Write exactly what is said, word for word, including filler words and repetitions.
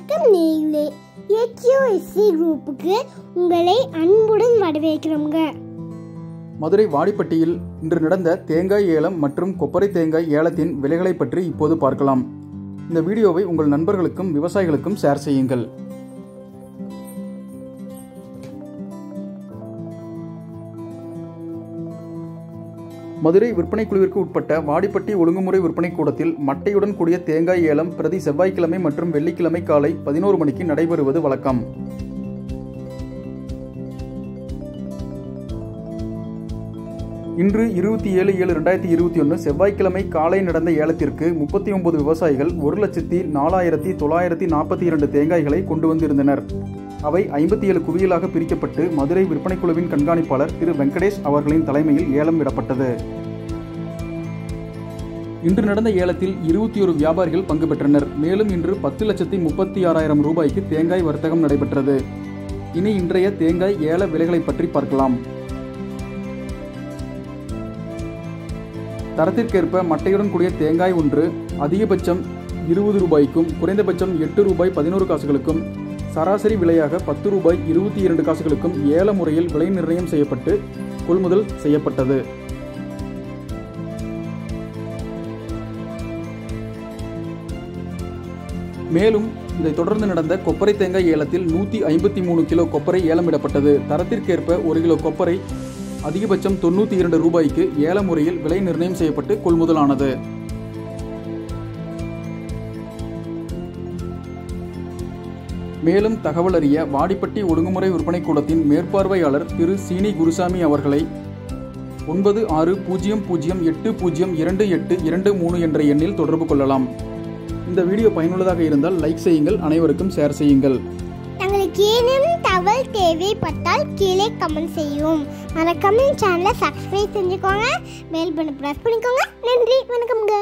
வணக்கம் நேயர்களே, ஏசிஓஎஸ்சி குரூப்புக்கு உங்களை அன்புடன் வரவேற்கிறோங்க. மதுரை வாடிப்பட்டியில் இன்று நடந்த தேங்காய் ஏலம் மற்றும் கொப்பரை தேங்காய் ஏலத்தின் விலைகளை பற்றி இப்போது பார்க்கலாம். இந்த வீடியோவை உங்கள் நண்பர்களுக்கும் விவசாயிகளுக்கும் ஷேர் செய்யுங்கள். மதுரை விற்பனை குழுவிற்கு உட்பட்ட வாடிப்பட்டி ஒழுங்குமுறை விற்பனை கூடத்தில் மட்டையுடன் கூடிய தேங்காய் ஏலம் பிரதி செவ்வாய்க்கிழமை மற்றும் வெள்ளிக்கிழமை காலை பதினோரு மணிக்கு நடைபெறுவது வழக்கம். இன்று இருபத்தி ஏழு ஏழு இரண்டாயிரத்தி இருபத்தி ஒன்று செவ்வாய்க்கிழமை காலை நடந்த ஏலத்திற்கு முப்பத்தி ஒன்பது விவசாயிகள் ஒரு லட்சத்தி நாலாயிரத்தி தொள்ளாயிரத்தி நாற்பத்தி இரண்டு தேங்காய்களை கொண்டு வந்திருந்தனர். அவை ஐம்பத்தி ஏழு குவியலாக பிரிக்கப்பட்டு மதுரை விற்பனை குழுவின் கண்காணிப்பாளர் திரு வெங்கடேஷ் அவர்களின் தலைமையில் ஏலம் விடப்பட்டது. இன்று நடந்த ஏலத்தில் இருபத்தி ஒரு வியாபாரிகள் பங்கு பெற்றனர். மேலும் இன்று பத்து லட்சத்தி முப்பத்தி ஆறாயிரம் ரூபாய்க்கு தேங்காய் வர்த்தகம் நடைபெற்றது. இனி இன்றைய தேங்காய் ஏல விலைகளை பற்றி பார்க்கலாம். தரத்திற்கேற்ப மட்டையுடன் கூடிய தேங்காய் ஒன்று அதிகபட்சம் இருபது ரூபாய்க்கும் குறைந்தபட்சம் எட்டு ரூபாய் பதினோரு காசுகளுக்கும் சராசரி விலையாக பத்து ரூபாய் இருபத்தி இரண்டு காசுகளுக்கும் ஏல முறையில் விலை நிர்ணயம் செய்யப்பட்டு கொள்முதல் செய்யப்பட்டது. மேலும் இதைத் தொடர்ந்து நடந்த கொப்பரை தேங்காய் ஏலத்தில் நூற்றி ஐம்பத்தி மூணு கிலோ கொப்பரை ஏலமிடப்பட்டது. தரத்திற்கேற்ப ஒரு கிலோ கொப்பரை அதிகபட்சம் தொண்ணூற்றி இரண்டு ரூபாய்க்கு ஏல முறையில் விலை நிர்ணயம் செய்யப்பட்டு கொள்முதலானது. மேலும் தகவல் அறிய வாடிப்பட்டி ஒழுங்குமுறை விற்பனை கூடத்தின் மேற்பார்வையாளர் திரு சீனி குருசாமி அவர்களை ஒன்பது ஆறு பூஜ்ஜியம் பூஜ்ஜியம் எட்டு பூஜ்ஜியம் இரண்டு எட்டு இரண்டு மூணு என்ற எண்ணில் தொடர்பு கொள்ளலாம். இந்த வீடியோ பயனுள்ளதாக இருந்தால் லைக் செய்யுங்கள், அனைவருக்கும் ஷேர் செய்யுங்கள். தங்களுக்கு ஏதேனும் தகவல் தேவைப்பட்டால் கீழே கமெண்ட் செய்யும். மறக்காம சேனலை சப்ஸ்கிரைப் செஞ்சுக்கோங்க, பெல் பட்டனை பிரஸ் பண்ணிக்கோங்க. நன்றி, வணக்கம்ங்க.